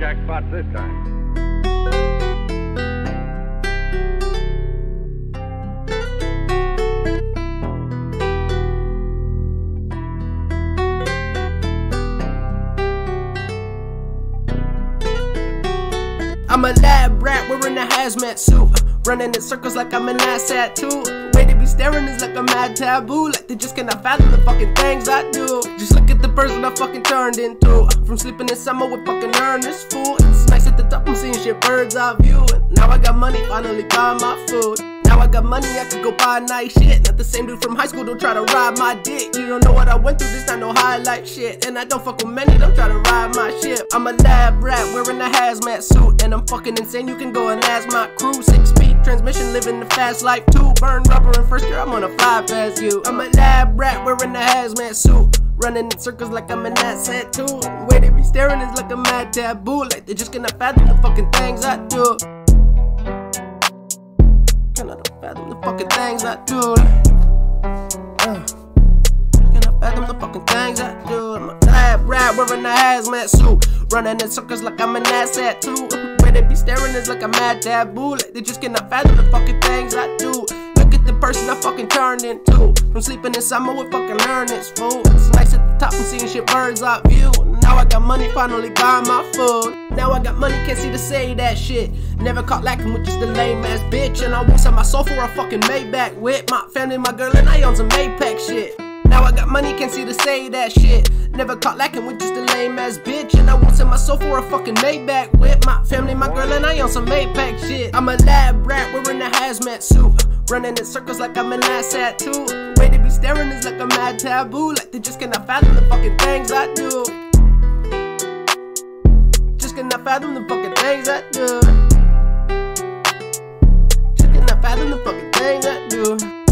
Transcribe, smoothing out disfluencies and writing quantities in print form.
jackpots this time. I'm a lab rat wearing a hazmat suit, running in circles like I'm an asshat too. Way they be staring is like a mad taboo, like they just cannot fathom the fucking things I do. Just look at the person I fucking turned into, from sleeping in summer with fucking earnest fool. It's nice at the top, I'm seeing shit bird's eye view. And now I got money, finally buy my food. Now I got money, I could go buy nice shit. Not the same dude from high school, don't try to ride my dick. You don't know what I went through, this not no highlight shit. And I don't fuck with many, don't try to ride my shit. I'm a lab rat wearing a hazmat suit, and I'm fucking insane, you can go and ask my crew. 6-speed transmission, living the fast life too. Burn rubber in first gear, I'm gonna fly past you. I'm a lab rat wearing a hazmat suit, running in circles like I'm an asset too. The way they be staring is like a mad taboo, like they just cannot fathom the fucking things I do. Cannot fathom the fucking things I do. Cannot fathom the fucking things I do. I'm a lab rat wearing a hazmat suit, running in circles like I'm an asset too. Where they be staring is like a mad taboo, like they just cannot fathom the fucking things I do. Look at the person I fucking turned into, from sleeping in summer with fucking earnest fool. It's nice at the top, I'm seeing shit bird's eye view. Now I got money, finally buy my food. Now I got money, can't see to say that shit. Never caught lacking with just a lame ass bitch. And I won't sell my soul for a fucking Maybach with my family, my girl, and I own some Apex shit. Now I got money, can't see to say that shit. Never caught lacking with just a lame ass bitch. And I won't sell my soul for a fucking Maybach with my family, my girl, and I own some Apex shit. I'm a lab rat wearing a hazmat suit, running in circles like I'm an asshat too. The way they be staring is like a mad taboo, like they just cannot fathom the fucking things I do. Just cannot fathom the fucking things I do. Just cannot fathom the fucking things I do.